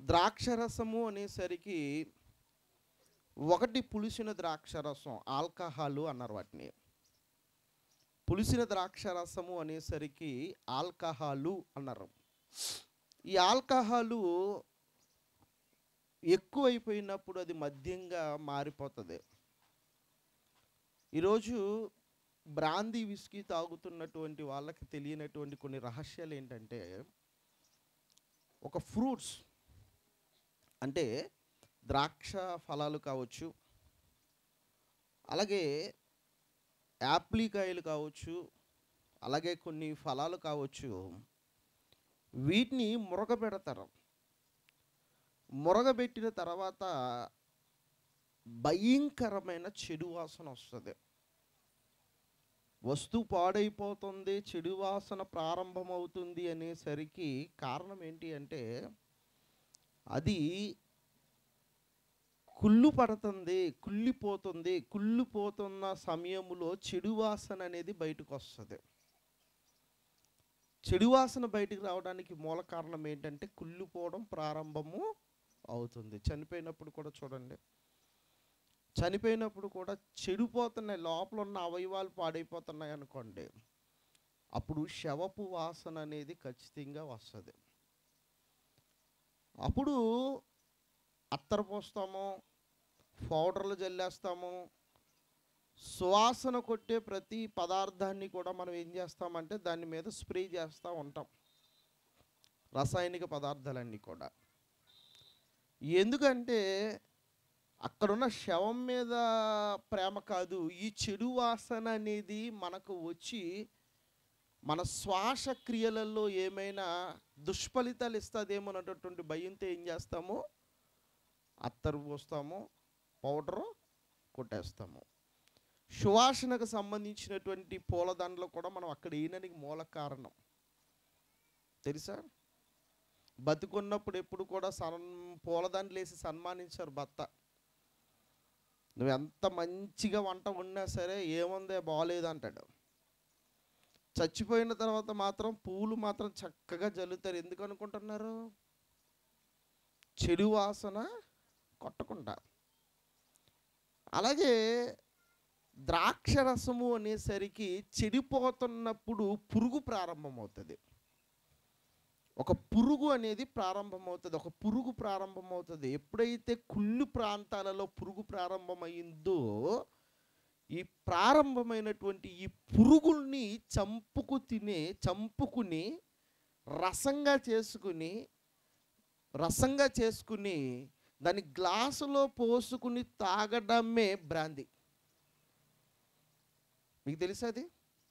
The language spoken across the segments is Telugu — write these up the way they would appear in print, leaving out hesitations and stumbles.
ద్రాక్షరసము అనేసరికి ఒకటి పులిసిన ద్రాక్షరసం, ఆల్కహాలు అన్నారు వాటిని. పులిసిన ద్రాక్షరసము అనేసరికి ఆల్కహాలు అన్నారు. ఈ ఆల్కహాలు ఎక్కువైపోయినప్పుడు అది మద్యంగా మారిపోతుంది. ఈరోజు బ్రాందీ విస్కీ తాగుతున్నటువంటి వాళ్ళకి తెలియనటువంటి కొన్ని రహస్యాలు ఏంటంటే, ఒక ఫ్రూట్స్ అంటే ద్రాక్ష ఫలాలు కావచ్చు, అలాగే యాప్లికాయలు కావచ్చు, అలాగే కొన్ని ఫలాలు కావచ్చు, వీటిని మురగబెడతారు. మురగబెట్టిన తర్వాత భయంకరమైన చెడు వాసన వస్తుంది. వస్తువు పాడైపోతుంది, చెడు వాసన ప్రారంభమవుతుంది అనేసరికి కారణం ఏంటి అంటే, అది కుళ్ళు పడుతుంది, కుళ్ళిపోతున్న సమయంలో చెడు వాసన అనేది బయటకు వస్తుంది. చెడు వాసన బయటకు రావడానికి మూల కారణం ఏంటంటే కుళ్ళిపోవడం ప్రారంభము అవుతుంది. చనిపోయినప్పుడు కూడా చూడండి, చనిపోయినప్పుడు కూడా చెడిపోతున్నాయి, లోపల ఉన్న అవయవాలు పాడైపోతున్నాయి అనుకోండి, అప్పుడు శవపు వాసన అనేది ఖచ్చితంగా వస్తుంది. అప్పుడు అత్తరు పోస్తాము, పౌడర్లు జల్లేస్తాము, సువాసన కొట్టే ప్రతి పదార్థాన్ని కూడా మనం ఏం చేస్తామంటే దాని మీద స్ప్రే చేస్తూ ఉంటాం, రసాయనిక పదార్థాలన్నీ కూడా. ఎందుకంటే అక్కడున్న శవం మీద ప్రేమ కాదు, ఈ చెడు వాసన అనేది మనకు వచ్చి మన శ్వాసక్రియలలో ఏమైనా దుష్ఫలితాలు ఇస్తుందేమో అన్నటువంటి భయంతో ఏం చేస్తాము, అత్తరు పోస్తాము, పౌడరు కొట్టేస్తాము. సువాసనకు సంబంధించినటువంటి పూలదండలు కూడా మనం అక్కడ వేయడానికి మూల కారణం తెలుసా? బతుకున్నప్పుడు ఎప్పుడు కూడా పూలదండలు వేసి సన్మానించారు భర్త. నువ్వు ఎంత మంచిగా వంట ఉన్నా సరే ఏముందే బాగోలేదు అంటాడు. చచ్చిపోయిన తర్వాత మాత్రం పూలు మాత్రం చక్కగా జల్లుతారు. ఎందుకు అనుకుంటున్నారు? చెడు వాసన కొట్టకుండా. అలాగే ద్రాక్షరసము అనేసరికి చెడిపోతున్నప్పుడు పురుగు ప్రారంభమవుతుంది. ఒక పురుగు అనేది ప్రారంభమవుతుంది, ఒక పురుగు ప్రారంభమవుతుంది. ఎప్పుడైతే కుళ్ళు ప్రాంతాలలో పురుగు ప్రారంభమైందో, ఈ ప్రారంభమైనటువంటి ఈ పురుగుల్ని చంపుకుని రసంగా చేసుకుని దాన్ని గ్లాసులో పోసుకుని తాగడమే బ్రాందీ. మీకు తెలుసా అది?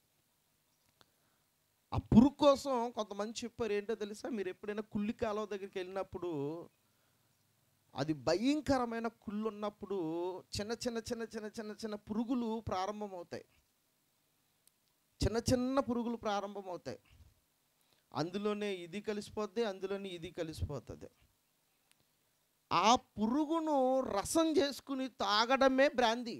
ఆ పురుగు కోసం కొంతమంది చెప్పారు, ఏంటో తెలుసా? మీరు ఎప్పుడైనా కుళ్ళి కాలువ దగ్గరికి వెళ్ళినప్పుడు, అది భయంకరమైన కుళ్ళు ఉన్నప్పుడు చిన్న చిన్న చిన్న చిన్న చిన్న చిన్న పురుగులు ప్రారంభమవుతాయి. చిన్న చిన్న పురుగులు ప్రారంభమవుతాయి. అందులోనే ఇది కలిసిపోద్ది, అందులోనే ఇది కలిసిపోతుంది. ఆ పురుగును రసం చేసుకుని తాగడమే బ్రాందీ.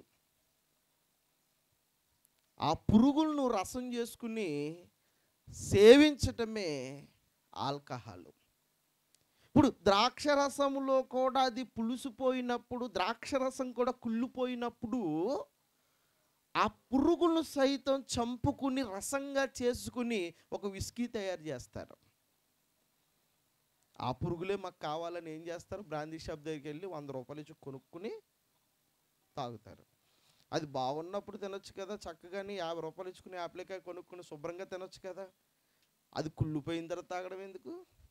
ఆ పురుగులను రసం చేసుకుని సేవించటమే ఆల్కహాలు. ఇప్పుడు ద్రాక్షరసములో కూడా అది పులుసుపోయినప్పుడు, ద్రాక్షరసం కూడా కుళ్ళిపోయినప్పుడు ఆ పురుగులను సైతం చంపుకుని రసంగా చేసుకుని ఒక విస్కీ తయారు చేస్తారు. ఆ పురుగులే మాకు కావాలని ఏం చేస్తారు? బ్రాందీ షాప్ దగ్గరికి వెళ్ళి 100 రూపాయలు ఇచ్చి కొనుక్కుని తాగుతారు. అది బాగున్నప్పుడు తినొచ్చు కదా, చక్కగాని 50 రూపాయలు ఇచ్చుకుని యాప్లికాయ కొనుక్కుని శుభ్రంగా తినొచ్చు కదా. అది కుళ్ళిపోయిన తర్వాత తాగడం ఎందుకు?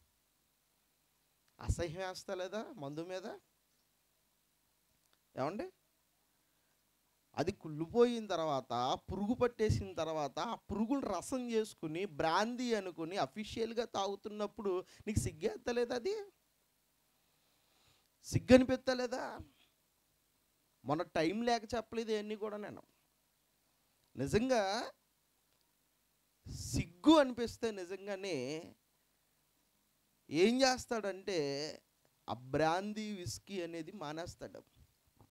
అసహ్యం వేస్తా లేదా మందు మీద? ఏమండి? అది కుళ్ళిపోయిన తర్వాత, పురుగు పట్టేసిన తర్వాత ఆ పురుగులు రసం చేసుకుని బ్రాందీ అనుకుని అఫీషియల్గా తాగుతున్నప్పుడు నీకు సిగ్గేస్తలేదా? అది సిగ్గు అనిపిస్తలేదా? మొన్న టైం లేక చెప్పలేదు ఇవన్నీ కూడా. నేను నిజంగా సిగ్గు అనిపిస్తే నిజంగానే ఏం చేస్తాడంటే ఆ బ్రాందీ విస్కీ అనేది మానేస్తాడు.